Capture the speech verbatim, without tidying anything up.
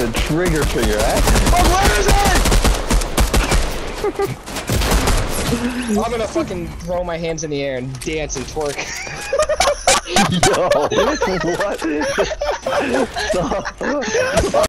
the trigger finger, eh? Oh, where is it? I'm gonna fucking throw my hands in the air and dance and twerk. Yo, what? Stop.